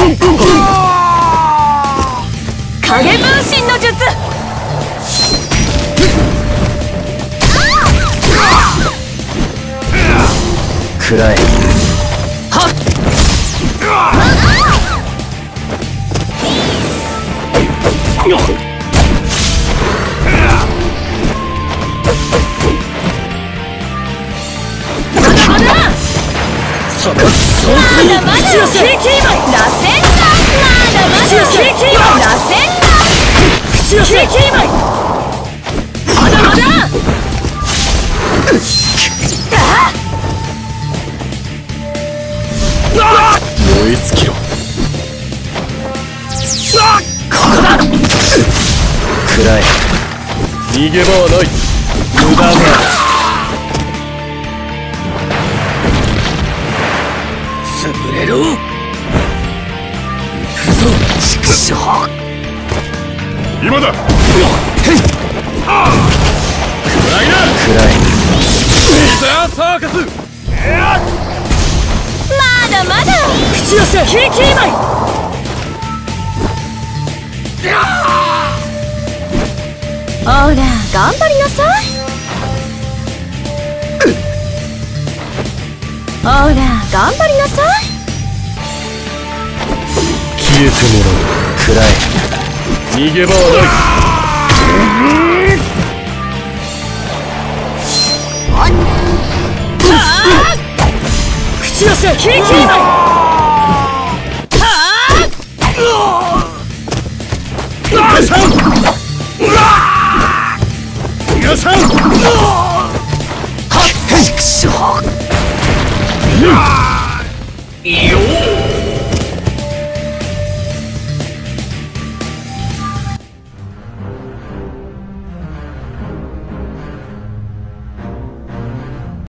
影分身の術。 くらえ。はっ。 まだまだ。 そこ。 まだまだ。螺旋だ。まだまだ。螺旋だ。まだまだ。 燃え尽きろ。ここだ。くらえ。逃げ場はない。無駄だ。潰れろ。行くぞ。畜生。 今だ。 くらえな。くらえ。 ザーサーカス。 まだまだ。 口寄せ。 キリキリ舞。ほら頑張りなさい。ほら頑張りなさい。 消えてもらう。くらえ。逃げ場はない。口寄せ。 キリキリ舞。 皆さん。はっ。畜生。よっ。